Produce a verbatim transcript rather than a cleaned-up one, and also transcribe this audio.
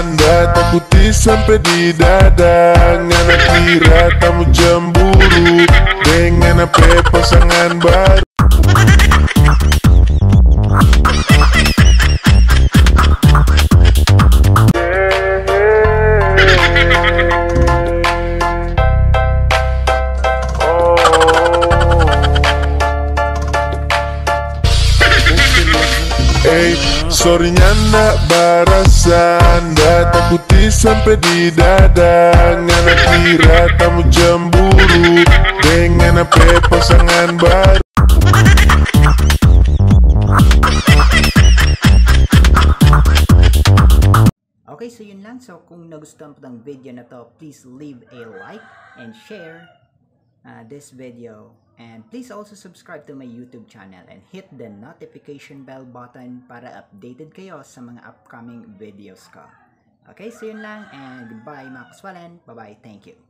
Anda takuti sampai di dada. Ngana kira tamu cemburu dengan apa pasangan baru. Eh, sorry nyanda barasa. Anda takuti sampai di dada. Ngana kira tamu cemburu dengan apa pasangan baru. Okay, so yun lang. So kung nagustuhan po ng video na to, please leave a like and share uh, this video. And please also subscribe to my YouTube channel and hit the notification bell button para updated kayo sa mga upcoming videos ko. Okay, so yun lang and goodbye mga ka-SWALLEN. Bye-bye. Thank you.